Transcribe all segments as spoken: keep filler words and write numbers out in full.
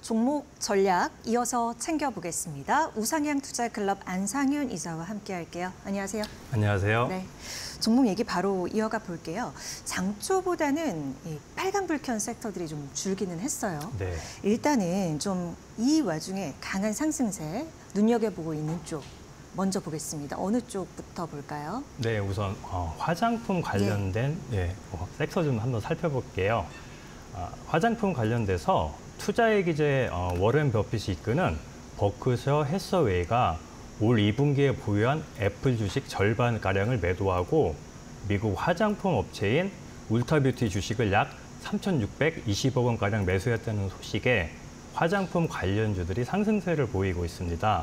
종목 전략 이어서 챙겨보겠습니다. 우상향 투자클럽 안상윤 이사와 함께할게요. 안녕하세요. 안녕하세요. 네, 종목 얘기 바로 이어가 볼게요. 장초보다는 이 빨간불 켠 섹터들이 좀 줄기는 했어요. 네. 일단은 좀 이 와중에 강한 상승세 눈여겨보고 있는 쪽 먼저 보겠습니다. 어느 쪽부터 볼까요? 네, 우선 어, 화장품 관련된 예. 예, 어, 섹터 좀 한번 살펴볼게요. 어, 화장품 관련돼서 투자액기제 어, 워렌 버핏이 이끄는 버크셔 해서웨이가 올 이 분기에 보유한 애플 주식 절반가량을 매도하고 미국 화장품 업체인 울타뷰티 주식을 약 삼천육백이십억 원가량 매수했다는 소식에 화장품 관련주들이 상승세를 보이고 있습니다.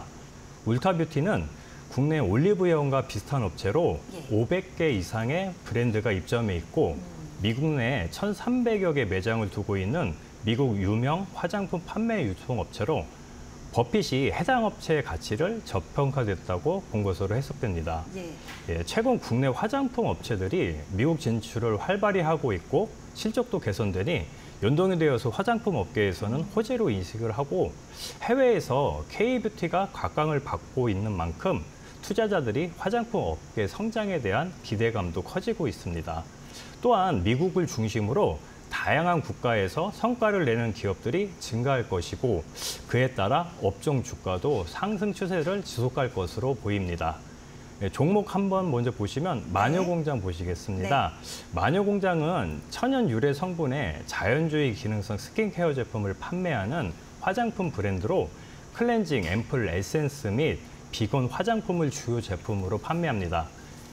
울타뷰티는 국내 올리브영과 비슷한 업체로 예. 오백 개 이상의 브랜드가 입점해 있고 미국 내 천삼백여 개 매장을 두고 있는 미국 유명 화장품 판매 유통업체로 버핏이 해당 업체의 가치를 저평가됐다고 본 것으로 해석됩니다. 예. 예, 최근 국내 화장품 업체들이 미국 진출을 활발히 하고 있고 실적도 개선되니 연동이 되어서 화장품 업계에서는 호재로 인식을 하고 해외에서 K뷰티가 각광을 받고 있는 만큼 투자자들이 화장품 업계 성장에 대한 기대감도 커지고 있습니다. 또한 미국을 중심으로 다양한 국가에서 성과를 내는 기업들이 증가할 것이고 그에 따라 업종 주가도 상승 추세를 지속할 것으로 보입니다. 네, 종목 한번 먼저 보시면 마녀공장 보시겠습니다. 네. 마녀공장은 천연 유래 성분의 자연주의 기능성 스킨케어 제품을 판매하는 화장품 브랜드로 클렌징, 앰플, 에센스 및 비건 화장품을 주요 제품으로 판매합니다.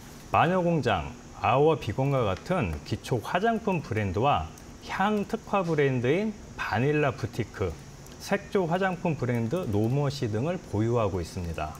마녀공장, 아워 비건과 같은 기초 화장품 브랜드와 향 특화 브랜드인 바닐라 부티크, 색조 화장품 브랜드 노머시 등을 보유하고 있습니다.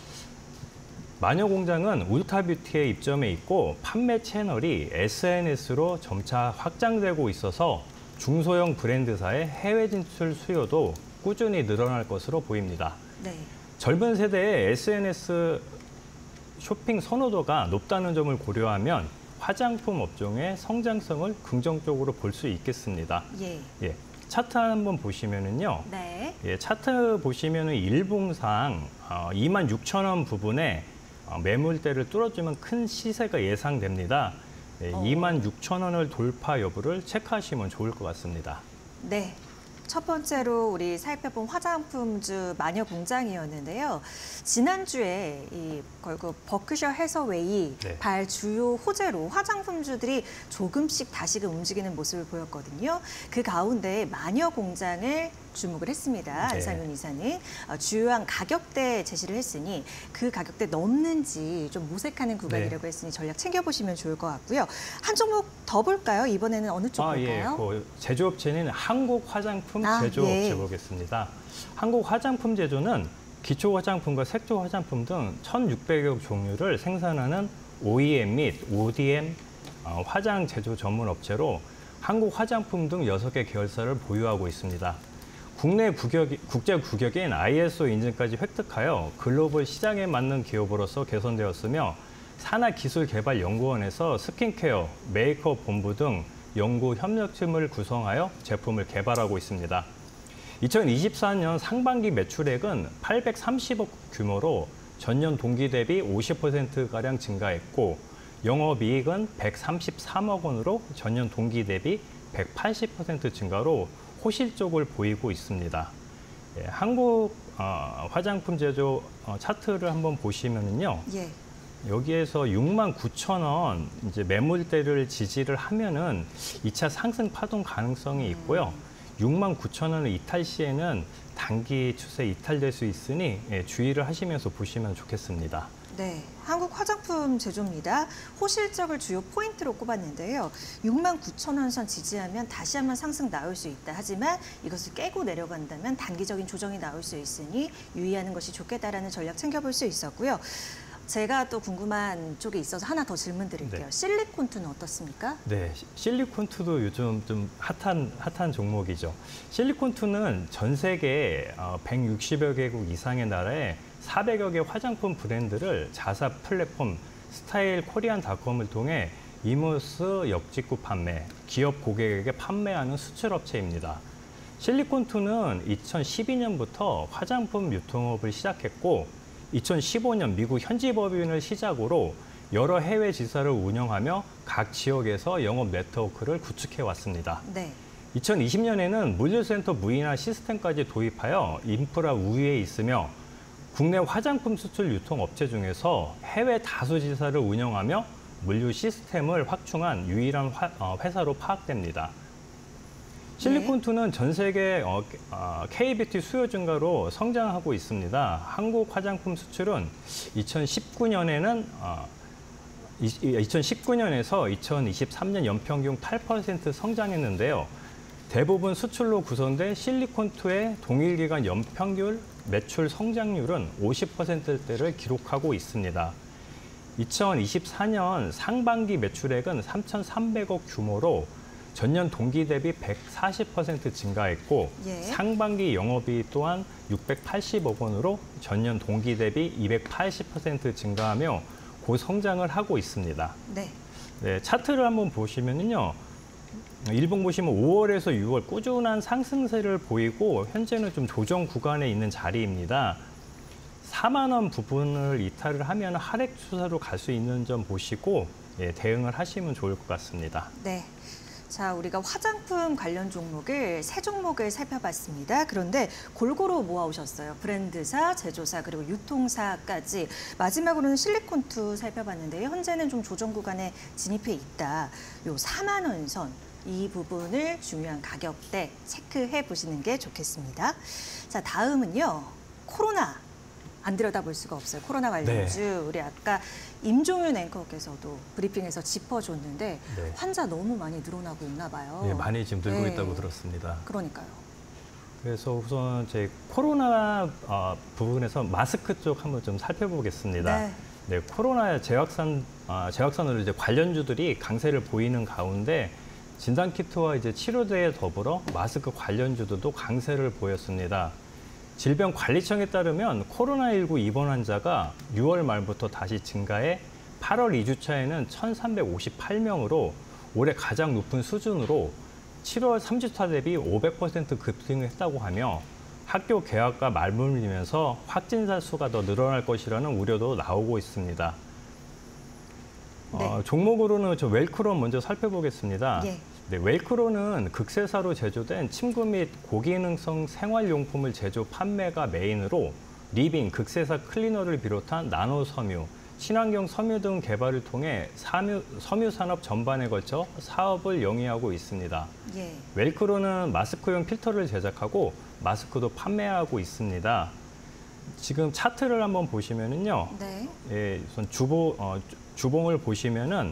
마녀공장은 울타뷰티에 입점해 있고 판매 채널이 에스엔에스로 점차 확장되고 있어서 중소형 브랜드사의 해외 진출 수요도 꾸준히 늘어날 것으로 보입니다. 네. 젊은 세대의 에스엔에스 쇼핑 선호도가 높다는 점을 고려하면 화장품 업종의 성장성을 긍정적으로 볼 수 있겠습니다. 예. 예. 차트 한번 보시면은요. 네. 예, 차트 보시면은 일봉상 어, 이만 육천 원 부분에 어, 매물대를 뚫어주면 큰 시세가 예상됩니다. 예, 어. 이만 육천 원을 돌파 여부를 체크하시면 좋을 것 같습니다. 네. 첫 번째로 우리 살펴본 화장품주 마녀공장이었는데요. 지난주에 이 결국 버크셔 해서웨이 네. 발 주요 호재로 화장품주들이 조금씩 다시금 움직이는 모습을 보였거든요. 그 가운데 마녀공장을 주목을 했습니다. 안상윤 네. 이사는 주요한 가격대 제시를 했으니 그 가격대 넘는지 좀 모색하는 구간이라고 네. 했으니 전략 챙겨보시면 좋을 것 같고요. 한 종목 더 볼까요? 이번에는 어느 쪽 아, 볼까요? 예. 그 제조업체는 한국화장품 아, 제조업체 예. 보겠습니다. 한국화장품 제조는 기초 화장품과 색조 화장품 등 천육백여 종류를 생산하는 오이엠 및 오디엠 어, 화장 제조 전문 업체로 한국 화장품 등 여섯 개 계열사를 보유하고 있습니다. 국내 국역, 국제 국역인 아이에스오 인증까지 획득하여 글로벌 시장에 맞는 기업으로서 개선되었으며 산하기술개발연구원에서 스킨케어, 메이크업 본부 등 연구 협력팀을 구성하여 제품을 개발하고 있습니다. 이천이십사 년 상반기 매출액은 팔백삼십억 규모로 전년 동기 대비 오십 퍼센트가량 증가했고 영업이익은 백삼십삼억 원으로 전년 동기 대비 백팔십 퍼센트 증가로 호실적을 보이고 있습니다. 예, 한국 어, 화장품 제조 어, 차트를 한번 보시면은요. 예. 여기에서 육만 구천 원 이제 매물대를 지지를 하면은 이 차 상승 파동 가능성이 있고요. 육만 구천 원을 이탈 시에는 단기 추세 이탈될 수 있으니 예, 주의를 하시면서 보시면 좋겠습니다. 네, 한국 화장품 제조입니다. 호실적을 주요 포인트로 꼽았는데요. 육만 구천 원 선 지지하면 다시 한번 상승 나올 수 있다. 하지만 이것을 깨고 내려간다면 단기적인 조정이 나올 수 있으니 유의하는 것이 좋겠다라는 전략 챙겨볼 수 있었고요. 제가 또 궁금한 쪽에 있어서 하나 더 질문 드릴게요. 네. 실리콘투는 어떻습니까? 네, 실리콘투도 요즘 좀 핫한, 핫한 종목이죠. 실리콘투는 전 세계 백육십여 개국 이상의 나라에 사백여 개 화장품 브랜드를 자사 플랫폼 스타일 코리안닷컴을 통해 이모스 역직구 판매, 기업 고객에게 판매하는 수출업체입니다. 실리콘투는 이천십이 년부터 화장품 유통업을 시작했고 이천십오 년 미국 현지 법인을 시작으로 여러 해외 지사를 운영하며 각 지역에서 영업 네트워크를 구축해 왔습니다. 네. 이천이십 년에는 물류센터 무인화 시스템까지 도입하여 인프라 우위에 있으며 국내 화장품 수출 유통 업체 중에서 해외 다수 지사를 운영하며 물류 시스템을 확충한 유일한 화, 어, 회사로 파악됩니다. 실리콘투는 전 세계 어, 어, K뷰티 수요 증가로 성장하고 있습니다. 한국 화장품 수출은 이천십구 년에는 어, 이천십구 년에서 이천이십삼 년 연평균 팔 퍼센트 성장했는데요. 대부분 수출로 구성된 실리콘투의 동일 기간 연평균 매출 성장률은 오십 퍼센트대를 기록하고 있습니다. 이천이십사 년 상반기 매출액은 삼천삼백억 규모로 전년 동기 대비 백사십 퍼센트 증가했고 예. 상반기 영업이익 또한 육백팔십억 원으로 전년 동기 대비 이백팔십 퍼센트 증가하며 고성장을 하고 있습니다. 네. 네, 차트를 한번 보시면요. 일봉 보시면 오월에서 유월 꾸준한 상승세를 보이고 현재는 좀 조정 구간에 있는 자리입니다. 사만 원 부분을 이탈을 하면 하락 추세로 갈 수 있는 점 보시고 예, 대응을 하시면 좋을 것 같습니다. 네. 자, 우리가 화장품 관련 종목을 세 종목을 살펴봤습니다. 그런데 골고루 모아오셨어요. 브랜드사, 제조사, 그리고 유통사까지. 마지막으로는 실리콘투 살펴봤는데요. 현재는 좀 조정 구간에 진입해 있다. 요 사만 원 선, 이 부분을 중요한 가격대 체크해 보시는 게 좋겠습니다. 자, 다음은요. 코로나. 안 들여다볼 수가 없어요. 코로나 관련주. 네. 우리 아까 임종윤 앵커께서도 브리핑에서 짚어줬는데 네. 환자 너무 많이 늘어나고 있나 봐요. 네, 많이 지금 늘고 네. 있다고 들었습니다. 그러니까요. 그래서 우선 제 코로나 어, 부분에서 마스크 쪽 한번 좀 살펴보겠습니다. 네, 네 코로나 재확산 어, 재확산으로 이제 관련주들이 강세를 보이는 가운데 진단키트와 이제 치료제에 더불어 마스크 관련주들도 강세를 보였습니다. 질병관리청에 따르면 코로나십구 입원 환자가 유월 말부터 다시 증가해 팔월 이 주차에는 천삼백오십팔 명으로 올해 가장 높은 수준으로 칠월 삼 주차 대비 오백 퍼센트 급등했다고 하며 학교 개학과 맞물리면서 확진자 수가 더 늘어날 것이라는 우려도 나오고 있습니다. 네. 어, 종목으로는 저 웰크론 먼저 살펴보겠습니다. 예. 네, 웰크론은 극세사로 제조된 침구 및 고기능성 생활용품을 제조 판매가 메인으로 리빙, 극세사 클리너를 비롯한 나노 섬유, 친환경 섬유 등 개발을 통해 섬유, 섬유 산업 전반에 걸쳐 사업을 영위하고 있습니다. 예. 웰크론은 마스크용 필터를 제작하고 마스크도 판매하고 있습니다. 지금 차트를 한번 보시면은요. 네. 예, 우선 주보, 어, 주봉을 보시면은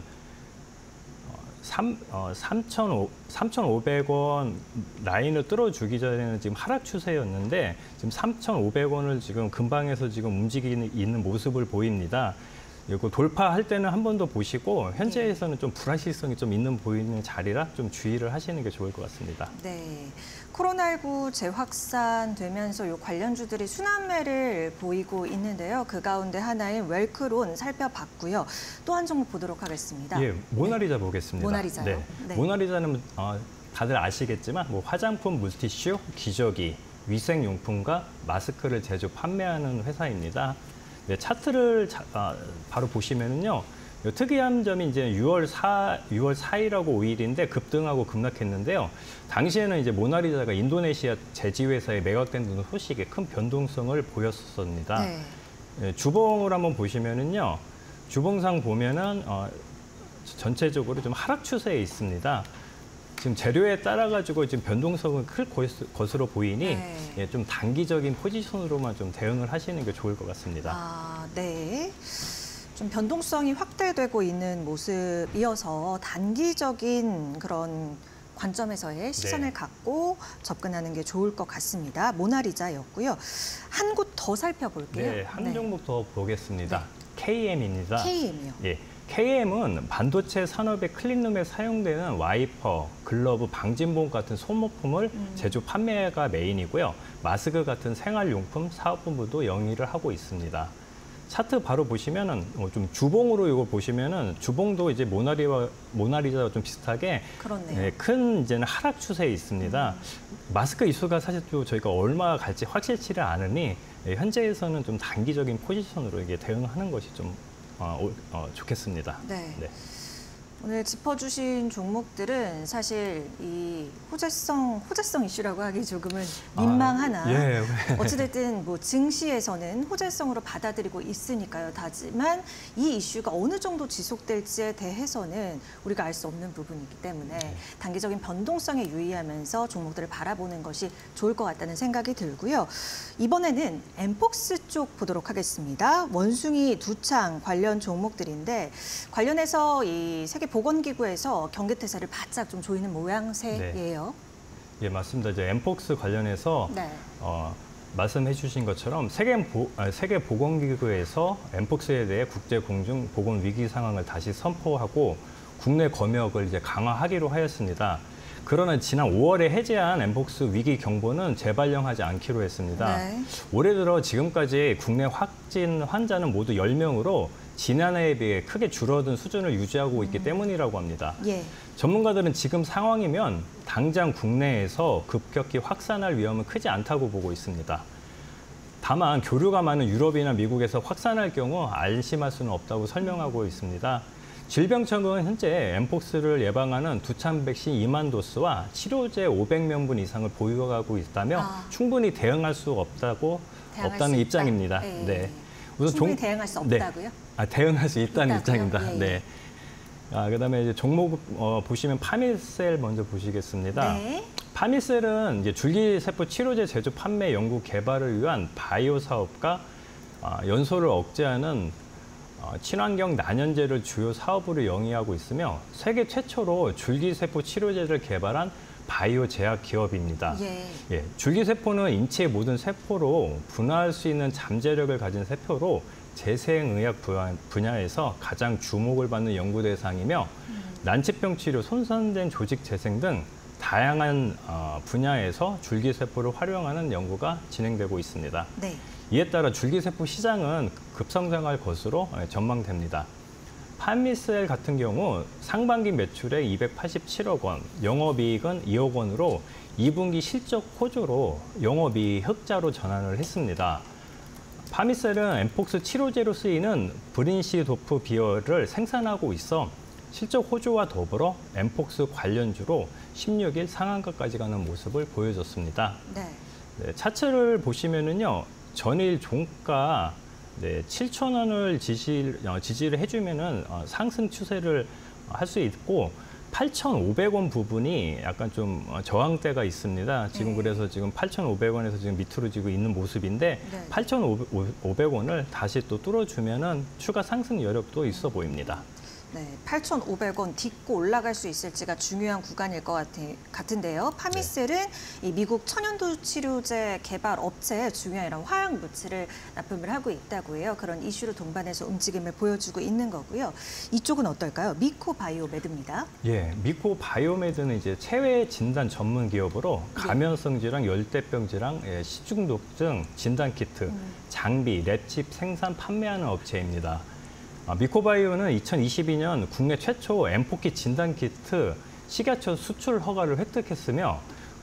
삼천오백 원 라인을 뚫어주기 전에는 지금 하락 추세였는데 지금 삼천오백 원을 지금 근방에서 지금 움직이는 있는 모습을 보입니다. 이거 돌파할 때는 한 번 더 보시고 현재에서는 좀 불확실성이 좀 있는 보이는 자리라 좀 주의를 하시는 게 좋을 것 같습니다. 네, 코로나십구 재확산되면서 요 관련주들이 순환매를 보이고 있는데요. 그 가운데 하나인 웰크론 살펴봤고요. 또 한 종목 보도록 하겠습니다. 예, 모나리자 네. 보겠습니다. 모나리자요? 네. 네. 모나리자는 어, 다들 아시겠지만 뭐 화장품, 물티슈, 기저귀, 위생용품과 마스크를 제조 판매하는 회사입니다. 네, 차트를 자, 아, 바로 보시면은요. 특이한 점이 이제 유월 사, 유월 사 일하고 오 일인데 급등하고 급락했는데요. 당시에는 이제 모나리자가 인도네시아 제지회사에 매각된다는 소식에 큰 변동성을 보였었습니다. 네. 네, 주봉을 한번 보시면은요. 주봉상 보면은 어, 전체적으로 좀 하락 추세에 있습니다. 지금 재료에 따라 가지고 지금 변동성은 클 것으로 보이니 네. 예, 좀 단기적인 포지션으로만 좀 대응을 하시는 게 좋을 것 같습니다. 아, 네. 좀 변동성이 확대되고 있는 모습이어서 단기적인 그런 관점에서의 시선을 네. 갖고 접근하는 게 좋을 것 같습니다. 모나리자였고요. 한 곳 더 살펴볼게요. 네, 한 네. 종목 더 보겠습니다. 네. 케이엠입니다. 케이엠이요? 예. 케이엠은 반도체 산업의 클린룸에 사용되는 와이퍼, 글러브, 방진봉 같은 소모품을 음. 제조 판매가 메인이고요. 마스크 같은 생활용품 사업 본부도 영위를 하고 있습니다. 차트 바로 보시면은 좀 주봉으로 이거 보시면은 주봉도 이제 모나리와 모나리자와 좀 비슷하게 그렇네요. 네, 큰 이제는 하락 추세에 있습니다. 음. 마스크 이슈가 사실 또 저희가 얼마 갈지 확실치를 않으니 예, 현재에서는 좀 단기적인 포지션으로 이게 대응하는 것이 좀 어, 어, 좋겠습니다. 네. 네. 오늘 짚어주신 종목들은 사실 이 호재성, 호재성 이슈라고 하기 조금은 민망하나 아, 예. 어찌됐든 뭐 증시에서는 호재성으로 받아들이고 있으니까요. 다지만 이 이슈가 어느 정도 지속될지에 대해서는 우리가 알 수 없는 부분이기 때문에 단기적인 변동성에 유의하면서 종목들을 바라보는 것이 좋을 것 같다는 생각이 들고요. 이번에는 엠폭스 쪽 보도록 하겠습니다. 원숭이 두창 관련 종목들인데 관련해서 이 세계 보건기구에서 경계태세를 바짝 좀 조이는 모양새예요. 네. 예, 맞습니다. 이제 엠폭스 관련해서 네. 어, 말씀해 주신 것처럼 세계, 보, 아, 세계 보건기구에서 엠폭스에 대해 국제 공중 보건 위기 상황을 다시 선포하고 국내 검역을 이제 강화하기로 하였습니다. 그러나 지난 오월에 해제한 엠폭스 위기 경보는 재발령하지 않기로 했습니다. 네. 올해 들어 지금까지 국내 확진 환자는 모두 열 명으로 지난해에 비해 크게 줄어든 수준을 유지하고 있기 음. 때문이라고 합니다. 예. 전문가들은 지금 상황이면 당장 국내에서 급격히 확산할 위험은 크지 않다고 보고 있습니다. 다만 교류가 많은 유럽이나 미국에서 확산할 경우 안심할 수는 없다고 설명하고 있습니다. 질병청은 현재 엠폭스를 예방하는 두창 백신 이만 도스와 치료제 오백 명분 이상을 보유하고 있다며 아. 충분히 대응할 수 없다고 대응할 없다는 수 입장입니다. 네. 네. 우선 충분히 종... 대응할 수 없다고요? 네. 아, 대응할 수 있다는 있다고요? 입장입니다. 예, 예. 네. 아, 그다음에 이제 종목 어, 보시면 파미셀 먼저 보시겠습니다. 네. 파미셀은 이제 줄기세포 치료제 제조 판매 연구 개발을 위한 바이오 사업과 아, 연소를 억제하는 어, 친환경 난연제를 주요 사업으로 영위하고 있으며 세계 최초로 줄기세포 치료제를 개발한 바이오 제약 기업입니다. 예. 예, 줄기세포는 인체의 모든 세포로 분화할 수 있는 잠재력을 가진 세포로 재생의학 분야에서 가장 주목을 받는 연구 대상이며 음. 난치병 치료, 손상된 조직 재생 등 다양한 분야에서 줄기세포를 활용하는 연구가 진행되고 있습니다. 네. 이에 따라 줄기세포 시장은 급성장할 것으로 전망됩니다. 파미셀 같은 경우 상반기 매출액 이백팔십칠억 원, 영업이익은 이억 원으로 이 분기 실적 호조로 영업이익 흑자로 전환을 했습니다. 파미셀은 엠폭스 치료제로 쓰이는 브린시도프 비어를 생산하고 있어 실적 호조와 더불어 엠폭스 관련주로 십육 일 상한가까지 가는 모습을 보여줬습니다. 네. 네, 차트를 보시면은요, 전일 종가 네, 칠천 원을 지지, 어, 지지를 해주면은 어, 상승 추세를 할 수 있고 팔천오백 원 부분이 약간 좀 저항대가 있습니다. 지금 네. 그래서 지금 팔천오백 원에서 지금 밑으로 지고 있는 모습인데 네. 팔천오백 원을 다시 또 뚫어주면은 추가 상승 여력도 있어 보입니다. 네, 팔천오백 원 딛고 올라갈 수 있을지가 중요한 구간일 것 같, 같은데요. 파미셀은 네. 이 미국 천연두 치료제 개발 업체에 중요한 이런 화학 물질을 납품을 하고 있다고 해요. 그런 이슈로 동반해서 움직임을 보여주고 있는 거고요. 이쪽은 어떨까요? 미코바이오메드입니다. 예, 미코바이오메드는 이제 체외 진단 전문 기업으로 감염성 질환, 열대병 질환, 예, 식중독증 진단 키트, 음. 장비, 랩칩 생산 판매하는 업체입니다. 미코바이오는 이천이십이 년 국내 최초 엠포키 진단키트 식약처 수출 허가를 획득했으며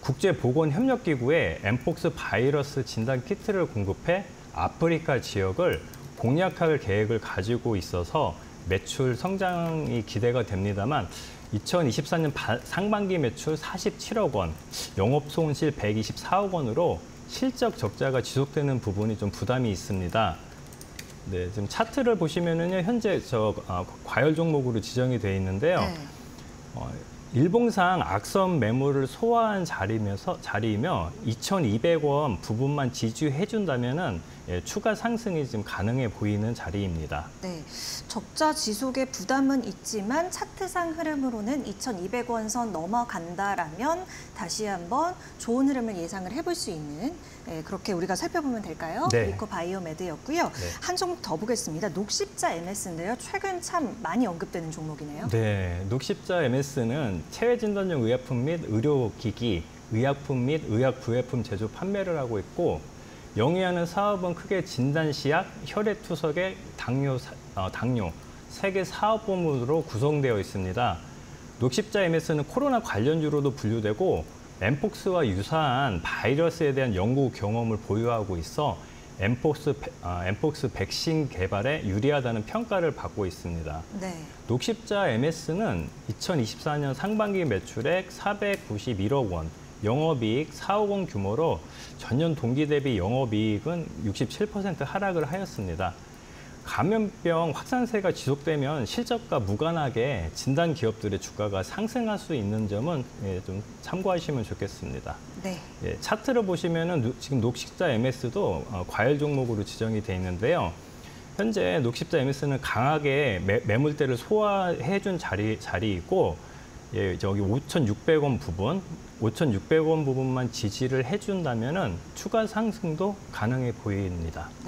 국제보건협력기구에 엠폭스 바이러스 진단키트를 공급해 아프리카 지역을 공략할 계획을 가지고 있어서 매출 성장이 기대가 됩니다만 이천이십사 년 상반기 매출 사십칠억 원, 영업손실 백이십사억 원으로 실적 적자가 지속되는 부분이 좀 부담이 있습니다. 네, 지금 차트를 보시면은요, 현재 저 어, 과열 종목으로 지정이 되어 있는데요. 네. 어, 일봉상 악성 매물을 소화한 자리면서 자리이며 이천이백 원 부분만 지지해준다면은 예, 추가 상승이 지금 가능해 보이는 자리입니다. 네, 적자 지속의 부담은 있지만 차트상 흐름으로는 이천이백 원 선 넘어간다라면 다시 한번 좋은 흐름을 예상을 해볼 수 있는 예, 그렇게 우리가 살펴보면 될까요? 네. 미코바이오메드였고요. 네. 한 종목 더 보겠습니다. 녹십자 엠에스인데요. 최근 참 많이 언급되는 종목이네요. 네, 녹십자 엠에스는 체외 진단용 의약품 및 의료기기, 의약품 및 의약 부외품 제조 판매를 하고 있고 영위하는 사업은 크게 진단시약, 혈액투석액, 당뇨, 어, 당뇨 세 개 사업부문으로 구성되어 있습니다. 녹십자 엠에스는 코로나 관련주로도 분류되고 엠폭스와 유사한 바이러스에 대한 연구 경험을 보유하고 있어 엠폭스, 아, 엠폭스 백신 개발에 유리하다는 평가를 받고 있습니다. 네. 녹십자 엠에스는 이천이십사 년 상반기 매출액 사백구십일억 원, 영업이익 사억 원 규모로 전년 동기 대비 영업이익은 육십칠 퍼센트 하락을 하였습니다. 감염병 확산세가 지속되면 실적과 무관하게 진단 기업들의 주가가 상승할 수 있는 점은 예, 좀 참고하시면 좋겠습니다. 네. 예, 차트를 보시면은 지금 녹십자 엠에스도 어, 과열 종목으로 지정이 돼 있는데요. 현재 녹십자 엠에스는 강하게 매, 매물대를 소화해준 자리 자리이고, 예, 저기 오천육백 원 부분, 오천육백 원 부분만 지지를 해준다면은 추가 상승도 가능해 보입니다. 네.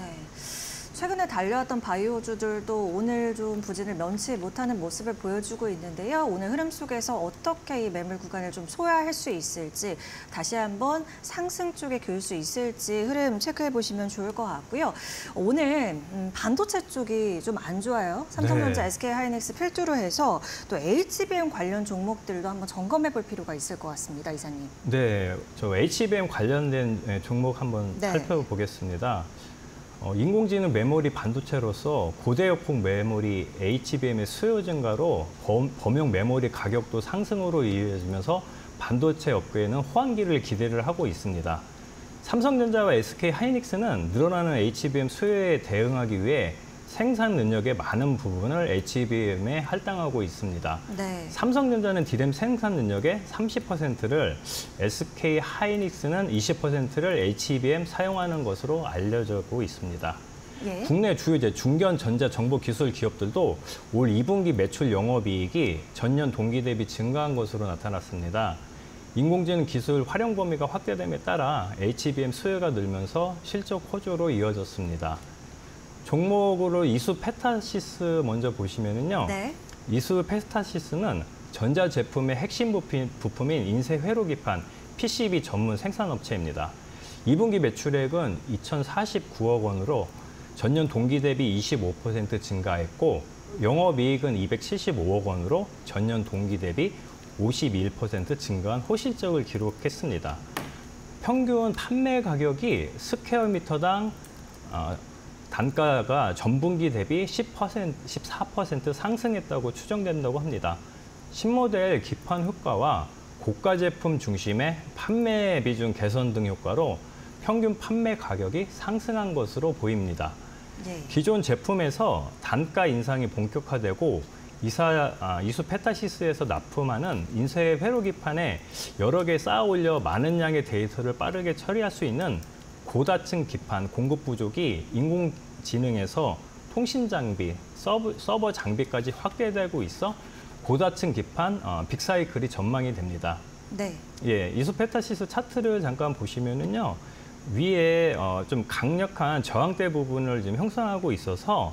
최근에 달려왔던 바이오주들도 오늘 좀 부진을 면치 못하는 모습을 보여주고 있는데요. 오늘 흐름 속에서 어떻게 이 매물 구간을 좀 소화할 수 있을지, 다시 한번 상승 쪽에 교일 수 있을지 흐름 체크해 보시면 좋을 것 같고요. 오늘 음, 반도체 쪽이 좀 안 좋아요. 삼성전자, 네. 에스케이하이닉스 필두로 해서 또 에이치비엠 관련 종목들도 한번 점검해 볼 필요가 있을 것 같습니다, 이사님. 네, 저 에이치비엠 관련된 종목 한번 네. 살펴보겠습니다. 어, 인공지능 메모리 반도체로서 고대역폭 메모리 에이치비엠의 수요 증가로 범, 범용 메모리 가격도 상승으로 이어지면서 반도체 업계에는 호황기를 기대를 하고 있습니다. 삼성전자와 에스케이하이닉스는 늘어나는 에이치비엠 수요에 대응하기 위해 생산 능력의 많은 부분을 에이치비엠에 할당하고 있습니다. 네. 삼성전자는 디램 생산 능력의 삼십 퍼센트를, 에스케이하이닉스는 이십 퍼센트를 에이치비엠 사용하는 것으로 알려지고 있습니다. 예. 국내 주요 이제 중견 전자 정보 기술 기업들도 올 이 분기 매출 영업이익이 전년 동기 대비 증가한 것으로 나타났습니다. 인공지능 기술 활용 범위가 확대됨에 따라 에이치비엠 수요가 늘면서 실적 호조로 이어졌습니다. 종목으로 이수페타시스 먼저 보시면은요. 네. 이수페타시스는 전자 제품의 핵심 부품, 부품인 인쇄 회로기판 피씨비 전문 생산업체입니다. 이 분기 매출액은 이천사십구억 원으로 전년 동기 대비 이십오 퍼센트 증가했고, 영업이익은 이백칠십오억 원으로 전년 동기 대비 오십일 퍼센트 증가한 호실적을 기록했습니다. 평균 판매 가격이 스퀘어미터당 어, 단가가 전분기 대비 십 퍼센트, 십사 퍼센트 상승했다고 추정된다고 합니다. 신모델 기판 효과와 고가 제품 중심의 판매 비중 개선 등 효과로 평균 판매 가격이 상승한 것으로 보입니다. 네. 기존 제품에서 단가 인상이 본격화되고 이사, 아, 이수페타시스에서 납품하는 인쇄 회로기판에 여러 개 쌓아 올려 많은 양의 데이터를 빠르게 처리할 수 있는 고다층 기판 공급 부족이 인공지능에서 통신 장비, 서버, 서버 장비까지 확대되고 있어 고다층 기판 어, 빅사이클이 전망이 됩니다. 네. 예, 이수페타시스 차트를 잠깐 보시면은요, 위에 어, 좀 강력한 저항대 부분을 지금 형성하고 있어서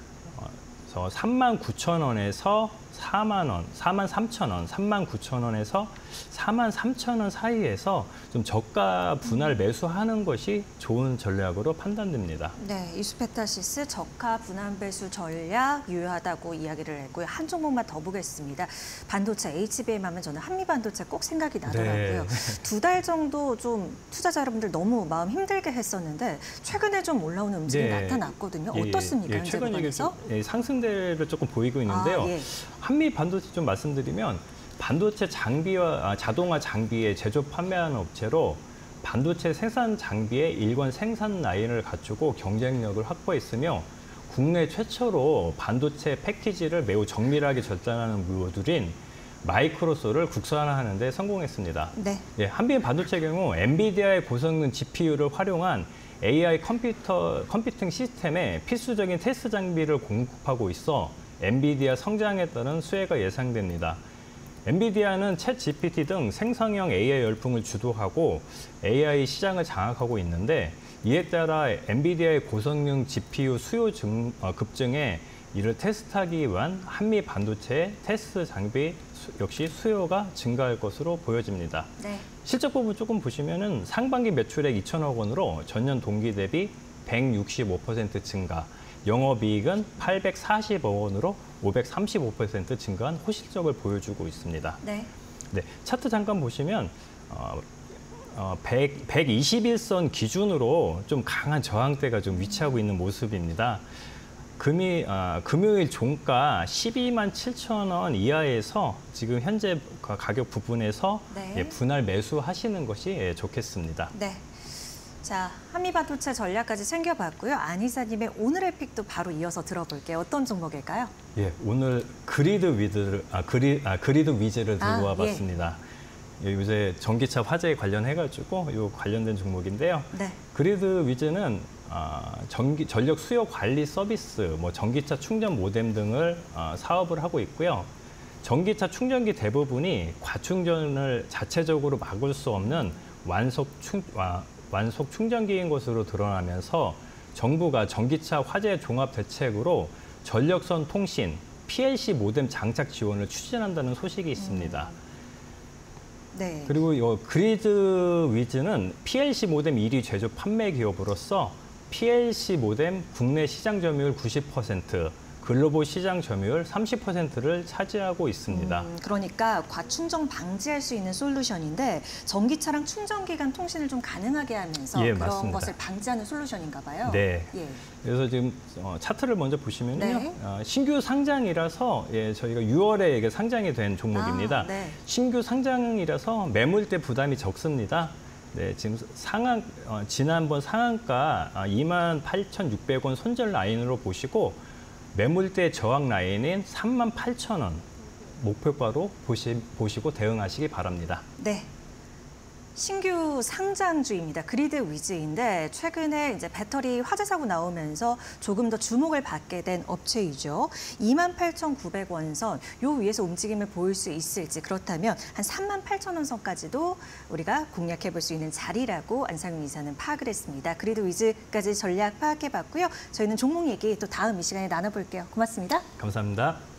어, 삼만 구천 원에서 사만 원, 사만 삼천 원, 삼만 구천 원에서 사만 삼천 원 사이에서 좀 저가 분할 매수하는 것이 좋은 전략으로 판단됩니다. 네, 이수페타시스 저가 분할 배수 전략 유효하다고 이야기를 했고요. 한 종목만 더 보겠습니다. 반도체 에이치비엠 하면 저는 한미반도체 꼭 생각이 나더라고요. 네. 두 달 정도 좀 투자자 여러분들 너무 마음 힘들게 했었는데 최근에 좀 올라오는 움직임이 네. 나타났거든요. 예, 어떻습니까? 예, 현재 최근 이게 구간에서? 좀, 예, 상승세를 조금 보이고 있는데요. 아, 예. 한미 반도체 좀 말씀드리면, 반도체 장비와 아, 자동화 장비의 제조 판매하는 업체로 반도체 생산 장비의 일관 생산 라인을 갖추고 경쟁력을 확보했으며, 국내 최초로 반도체 패키지를 매우 정밀하게 절단하는 모듈인 마이크로소를 국산화하는 데 성공했습니다. 네. 예, 한미 반도체의 경우 엔비디아의 고성능 지피유를 활용한 에이아이 컴퓨터, 컴퓨팅 시스템에 필수적인 테스트 장비를 공급하고 있어 엔비디아 성장에 따른 수혜가 예상됩니다. 엔비디아는 챗 지피티 등 생성형 에이아이 열풍을 주도하고 에이아이 시장을 장악하고 있는데, 이에 따라 엔비디아의 고성능 지피유 수요 증, 어, 급증에 이를 테스트하기 위한 한미 반도체 테스트 장비 수, 역시 수요가 증가할 것으로 보여집니다. 네. 실적 부분 조금 보시면은 상반기 매출액 이천억 원으로 전년 동기 대비 백육십오 퍼센트 증가, 영업이익은 팔백사십억 원으로 오백삼십오 퍼센트 증가한 호실적을 보여주고 있습니다. 네. 네, 차트 잠깐 보시면 어, 어, 백, 백이십일 선 기준으로 좀 강한 저항대가 좀 위치하고 있는 모습입니다. 금이, 아, 금요일 종가 십이만 칠천 원 이하에서 지금 현재 가격 부분에서 네. 예, 분할 매수하시는 것이 예, 좋겠습니다. 네. 자, 한미반도체 전략까지 챙겨봤고요. 안 이사님의 오늘의 픽도 바로 이어서 들어볼게요. 어떤 종목일까요? 예, 오늘 그리드 위드를 아 그리 아 그리드 위즈를 들고 아, 와봤습니다. 예. 요새 전기차 화재에 관련해가지고 요 관련된 종목인데요. 네. 그리드 위즈는 아, 전기 전력 수요 관리 서비스, 뭐 전기차 충전 모뎀 등을 아, 사업을 하고 있고요. 전기차 충전기 대부분이 과충전을 자체적으로 막을 수 없는 완속 충 아, 완속 충전기인 것으로 드러나면서 정부가 전기차 화재 종합 대책으로 전력선 통신, 피엘씨 모뎀 장착 지원을 추진한다는 소식이 있습니다. 음. 네. 그리고 이 그리드 위즈는 피엘씨 모뎀 일 위 제조 판매 기업으로서 피엘씨 모뎀 국내 시장 점유율 구십 퍼센트, 글로벌 시장 점유율 삼십 퍼센트를 차지하고 있습니다. 음, 그러니까 과충전 방지할 수 있는 솔루션인데 전기차랑 충전기간 통신을 좀 가능하게 하면서 예, 그런 맞습니다. 것을 방지하는 솔루션인가 봐요. 네. 예. 그래서 지금 어, 차트를 먼저 보시면요. 네. 어, 신규 상장이라서 예, 저희가 유월에 이게 상장이 된 종목입니다. 아, 네. 신규 상장이라서 매물대 부담이 적습니다. 네, 지금 상한 어, 지난번 상한가 아, 이만 팔천육백 원 손절 라인으로 보시고 매물대 저항 라인인 삼만 팔천 원 목표가로 보시, 보시고 대응하시기 바랍니다. 네. 신규 상장주입니다. 그리드 위즈인데 최근에 이제 배터리 화재 사고 나오면서 조금 더 주목을 받게 된 업체이죠. 이만 팔천구백 원 선, 요 위에서 움직임을 보일 수 있을지, 그렇다면 한 삼만 팔천 원 선까지도 우리가 공략해 볼 수 있는 자리라고 안상윤 이사는 파악을 했습니다. 그리드 위즈까지 전략 파악해 봤고요. 저희는 종목 얘기 또 다음 이 시간에 나눠볼게요. 고맙습니다. 감사합니다.